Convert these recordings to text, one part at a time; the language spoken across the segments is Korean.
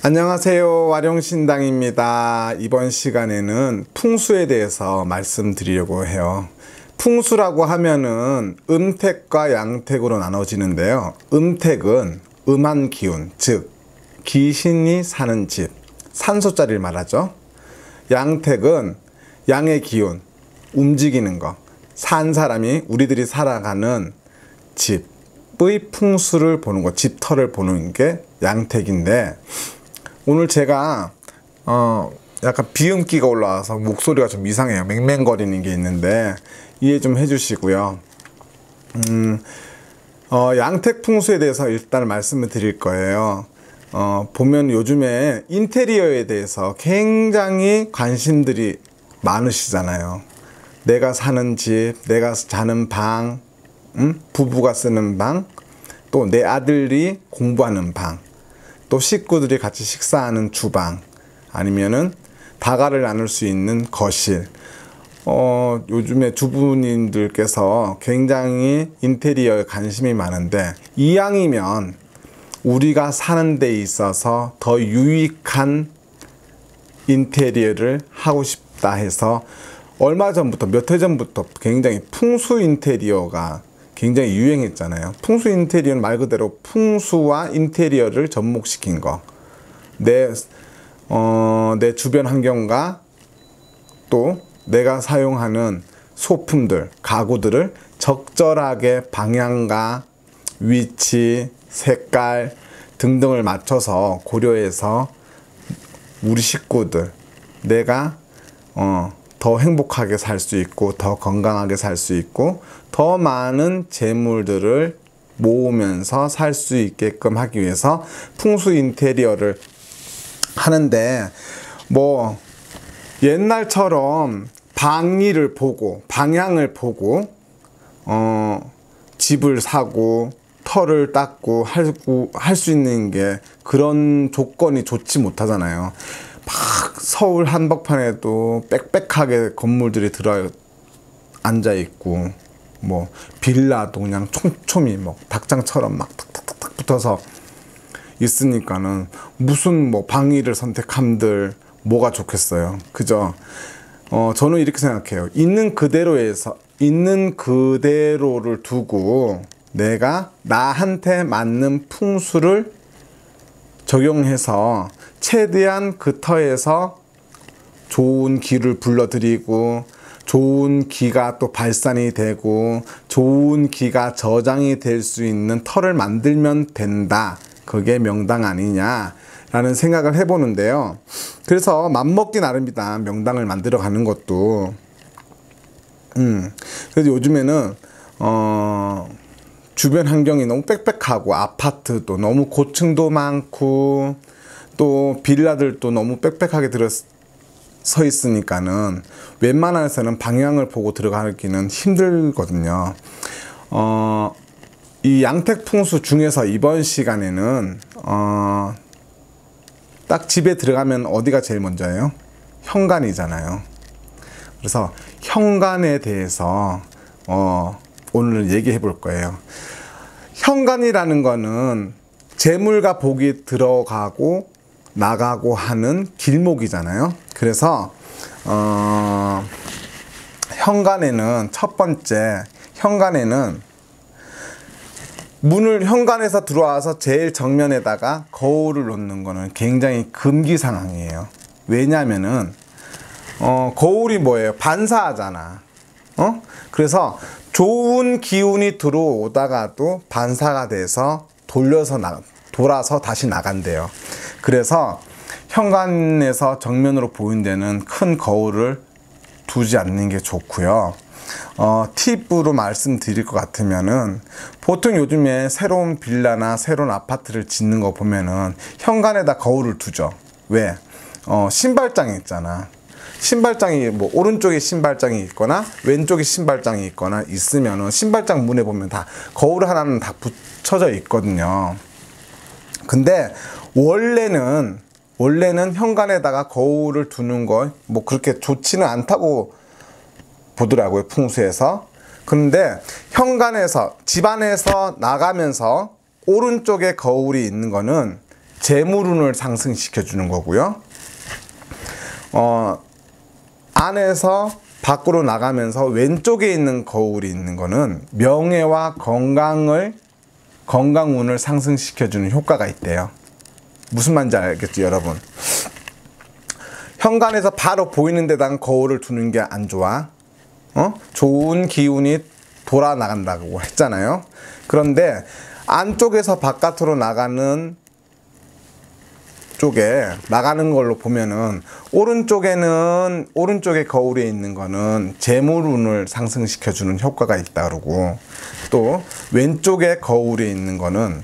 안녕하세요. 와룡신당입니다. 이번 시간에는 풍수에 대해서 말씀드리려고 해요. 풍수라고 하면은 음택과 양택으로 나눠지는데요. 음택은 음한 기운, 즉 귀신이 사는 집, 산소자리를 말하죠. 양택은 양의 기운, 움직이는 거, 산 사람이 우리들이 살아가는 집의 풍수를 보는 거, 집터를 보는 게 양택인데, 오늘 제가 약간 비음기가 올라와서 목소리가 좀 이상해요. 맹맹거리는 게 있는데 이해 좀 해주시고요. 양택 풍수에 대해서 일단 말씀을 드릴 거예요. 보면 요즘에 인테리어에 대해서 굉장히 관심들이 많으시잖아요. 내가 사는 집, 내가 자는 방, 부부가 쓰는 방, 또 내 아들이 공부하는 방, 또 식구들이 같이 식사하는 주방, 아니면은 다가를 나눌 수 있는 거실. 요즘에 주부님들께서 굉장히 인테리어에 관심이 많은데, 이왕이면 우리가 사는 데 있어서 더 유익한 인테리어를 하고 싶다 해서 얼마 전부터, 몇 해 전부터 굉장히 풍수 인테리어가 굉장히 유행했잖아요. 풍수 인테리어는 말 그대로 풍수와 인테리어를 접목시킨 거. 내 주변 환경과 또 내가 사용하는 소품들, 가구들을 적절하게 방향과 위치, 색깔 등등을 맞춰서 고려해서 우리 식구들, 내가 더 행복하게 살 수 있고, 더 건강하게 살 수 있고, 더 많은 재물들을 모으면서 살 수 있게끔 하기 위해서 풍수 인테리어를 하는데, 뭐 옛날처럼 방위를 보고 방향을 보고 집을 사고 터를 닦고 할 수 있는 게, 그런 조건이 좋지 못하잖아요. 막 서울 한복판에도 빽빽하게 건물들이 들어 앉아 있고, 뭐 빌라도 그냥 촘촘히 뭐 닭장처럼 막 탁탁탁탁 붙어서 있으니까는 무슨 뭐 방위를 선택함들 뭐가 좋겠어요. 그죠? 저는 이렇게 생각해요. 있는 그대로를 두고 내가 나한테 맞는 풍수를 적용해서 최대한 그 터에서 좋은 기를 불러들이고, 좋은 기가 또 발산이 되고, 좋은 기가 저장이 될 수 있는 터를 만들면 된다. 그게 명당 아니냐라는 생각을 해보는데요. 그래서 맘먹기 나름이다. 명당을 만들어 가는 것도. 그래서 요즘에는 주변 환경이 너무 빽빽하고, 아파트도 너무 고층도 많고, 또 빌라들도 너무 빽빽하게 들어서 있으니까는 웬만해서는 방향을 보고 들어가기는 힘들거든요. 이 양택 풍수 중에서 이번 시간에는 딱 집에 들어가면 어디가 제일 먼저예요? 현관이잖아요. 그래서 현관에 대해서 오늘 얘기해 볼 거예요. 현관이라는 거는 재물과 복이 들어가고 나가고 하는 길목이잖아요. 그래서 현관에는, 첫 번째 현관에는 현관에서 들어와서 제일 정면에다가 거울을 놓는 거는 굉장히 금기 상황이에요. 왜냐면은 거울이 뭐예요? 반사하잖아. 그래서 좋은 기운이 들어오다가도 반사가 돼서 돌아서 다시 나간대요. 그래서 현관에서 정면으로 보이는 데는 큰 거울을 두지 않는 게 좋고요. 팁으로 말씀드릴 것 같으면은, 보통 요즘에 새로운 빌라나 새로운 아파트를 짓는 거 보면은 현관에다 거울을 두죠. 왜? 신발장이 있잖아. 신발장이 뭐 오른쪽에 신발장이 있거나 왼쪽에 신발장이 있거나 있으면은 신발장 문에 보면 다 거울 하나는 다 붙여져 있거든요. 근데 원래는 현관에다가 거울을 두는 거 뭐 그렇게 좋지는 않다고 보더라고요, 풍수에서. 근데 현관에서, 집 안에서 나가면서 오른쪽에 거울이 있는 거는 재물운을 상승시켜 주는 거고요. 안에서 밖으로 나가면서 왼쪽에 있는 거울이 있는 거는 명예와 건강운을 상승시켜 주는 효과가 있대요. 무슨 말인지 알겠죠, 여러분? 현관에서 바로 보이는 데다가 거울을 두는 게 안 좋아. 좋은 기운이 돌아 나간다고 했잖아요. 그런데 안쪽에서 바깥으로 나가는 쪽에 나가는 걸로 보면은 오른쪽에 거울에 있는 거는 재물운을 상승시켜 주는 효과가 있다 그러고, 또 왼쪽에 거울이 있는 거는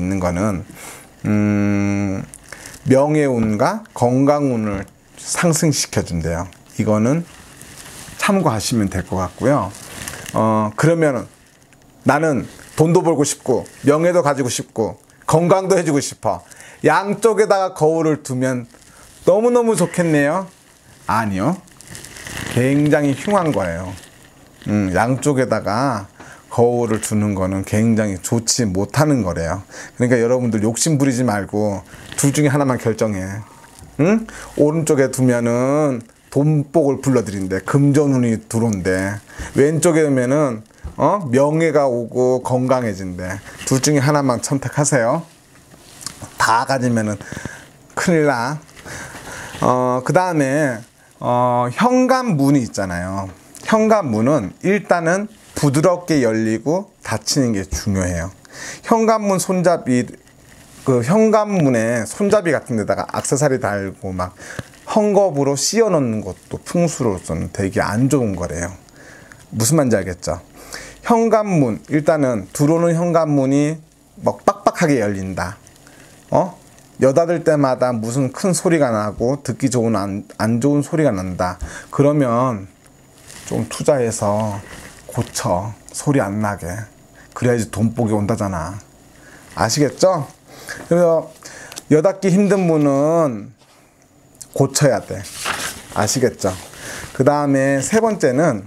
명예운과 건강운을 상승시켜 준대요. 이거는 참고하시면 될 것 같고요. 그러면은 나는 돈도 벌고 싶고 명예도 가지고 싶고 건강도 해주고 싶어. 양쪽에다가 거울을 두면 너무너무 좋겠네요. 아니요. 굉장히 흉한 거예요. 양쪽에다가 거울을 두는 거는 굉장히 좋지 못하는 거래요. 그러니까 여러분들 욕심 부리지 말고 둘 중에 하나만 결정해. 응? 오른쪽에 두면은 돈복을 불러들인대. 금전운이 들어온대. 왼쪽에 두면은 명예가 오고 건강해진대. 둘 중에 하나만 선택하세요. 다 가지면은 큰일 나. 그 다음에 현관문이 있잖아요. 현관문은 일단은 부드럽게 열리고 닫히는 게 중요해요. 현관문 손잡이, 그 현관문에 손잡이 같은 데다가 액세서리 달고 막 헝겊으로 씌워 놓는 것도 풍수로서는 되게 안 좋은 거래요. 무슨 말인지 알겠죠? 현관문, 일단은 들어오는 현관문이 막 빡빡하게 열린다. 여닫을 때마다 무슨 큰 소리가 나고 듣기 좋은 안 좋은 소리가 난다. 그러면 좀 투자해서 고쳐. 소리 안 나게. 그래야지 돈복이 온다잖아. 아시겠죠? 그래서 여닫기 힘든 문은 고쳐야 돼. 아시겠죠? 그 다음에 세 번째는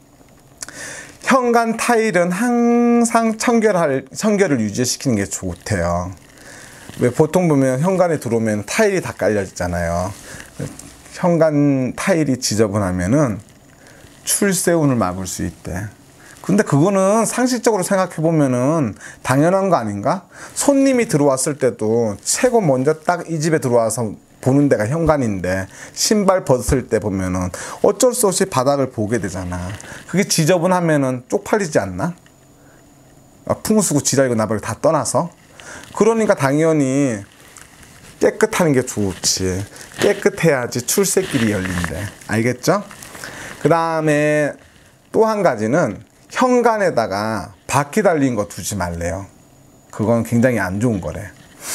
현관 타일은 항상 청결을 유지시키는 게 좋대요. 왜 보통 보면 현관에 들어오면 타일이 다 깔려 있잖아요. 현관 타일이 지저분하면은 출세운을 막을 수 있대. 근데 그거는 상식적으로 생각해 보면은 당연한 거 아닌가? 손님이 들어왔을 때도 최고 먼저 딱 이 집에 들어와서 보는 데가 현관인데 신발 벗을 때 보면은 어쩔 수 없이 바닥을 보게 되잖아. 그게 지저분하면은 쪽팔리지 않나? 풍수고 지랄이고 나발이고 다 떠나서. 그러니까 당연히 깨끗하는 게 좋지. 깨끗해야지 출세길이 열린대. 알겠죠? 그 다음에 또 한 가지는 현관에다가 바퀴 달린 거 두지 말래요. 그건 굉장히 안 좋은 거래.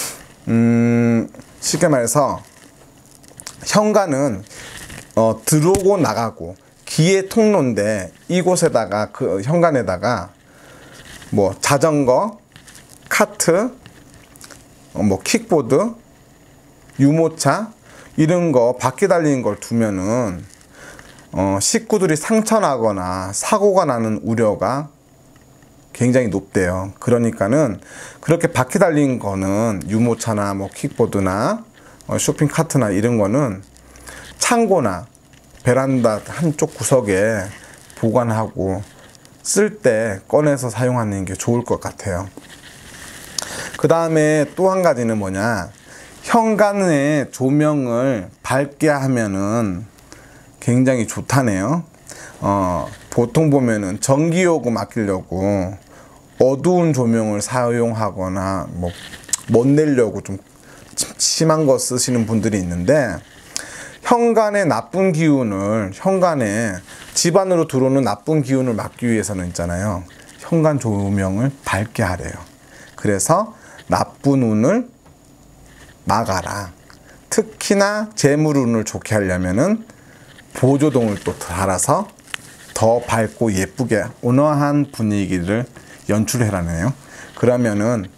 쉽게 말해서 현관은 들어오고 나가고 기의 통로인데, 이곳에다가 그 현관에다가 뭐 자전거, 카트, 뭐 킥보드, 유모차 이런 거 바퀴 달리는 걸 두면은 식구들이 상처나거나 사고가 나는 우려가 굉장히 높대요. 그러니까는 그렇게 바퀴 달린 거는 유모차나 뭐 킥보드나 쇼핑 카트나 이런 거는 창고나 베란다 한쪽 구석에 보관하고 쓸 때 꺼내서 사용하는 게 좋을 것 같아요. 그 다음에 또 한 가지는 뭐냐, 현관의 조명을 밝게 하면은 굉장히 좋다네요. 보통 보면은 전기요금 아끼려고 어두운 조명을 사용하거나 뭐 못 내려고 좀 심한 거 쓰시는 분들이 있는데, 현관의 나쁜 기운을, 현관에 집 안으로 들어오는 나쁜 기운을 막기 위해서는 있잖아요, 현관 조명을 밝게 하래요. 그래서 나쁜 운을 막아라. 특히나 재물운을 좋게 하려면은 보조등을 또 달아서 더 밝고 예쁘게 온화한 분위기를 연출해라네요. 그러면은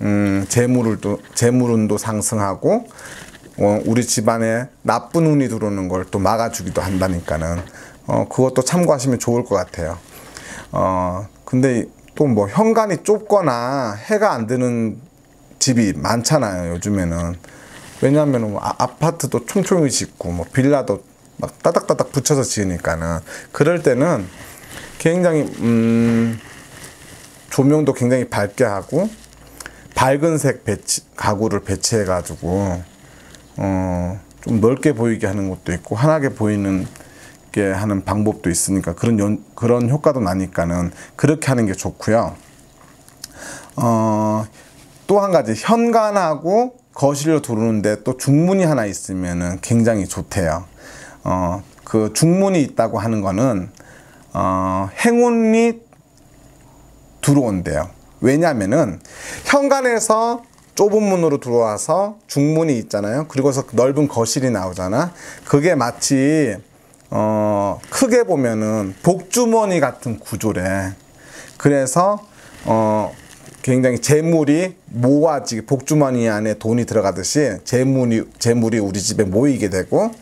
재물운도 상승하고 우리 집안에 나쁜 운이 들어오는 걸 또 막아주기도 한다니까는 그것도 참고하시면 좋을 것 같아요. 근데 또 뭐 현관이 좁거나 해가 안 드는 집이 많잖아요, 요즘에는. 왜냐하면 뭐 아파트도 촘촘히 짓고 뭐 빌라도 막 따닥따닥 붙여서 지으니까는, 그럴 때는 굉장히 조명도 굉장히 밝게 하고 밝은 색 가구를 배치해 가지고 좀 넓게 보이게 하는 것도 있고 환하게 보이는 게 하는 방법도 있으니까, 그런 효과도 나니까는 그렇게 하는 게 좋고요. 또 한 가지, 현관하고 거실로 들어오는데 또 중문이 하나 있으면은 굉장히 좋대요. 그 중문이 있다고 하는 거는 행운이 들어온대요. 왜냐면은 현관에서 좁은 문으로 들어와서 중문이 있잖아요. 그리고서 넓은 거실이 나오잖아. 그게 마치 크게 보면은 복주머니 같은 구조래. 그래서 굉장히 재물이 모아지게, 복주머니 안에 돈이 들어가듯이 재물이 우리 집에 모이게 되고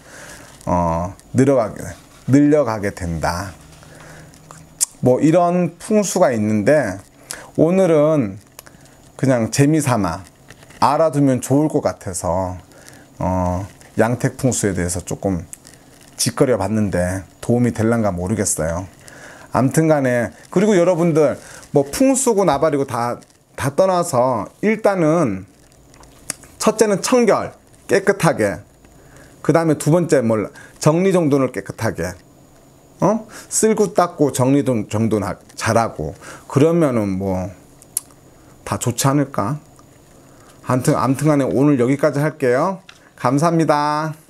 늘려가게 된다. 뭐 이런 풍수가 있는데, 오늘은 그냥 재미삼아 알아두면 좋을 것 같아서 양택 풍수에 대해서 조금 짓거려 봤는데 도움이 될란가 모르겠어요. 아무튼 간에, 그리고 여러분들 뭐 풍수고 나발이고 다 떠나서 일단은 첫째는 청결 깨끗하게, 그 다음에 두 번째 정리정돈을 깨끗하게, 쓸고 닦고 정리정돈 잘하고, 그러면은 뭐 다 좋지 않을까. 아무튼 간에 오늘 여기까지 할게요. 감사합니다.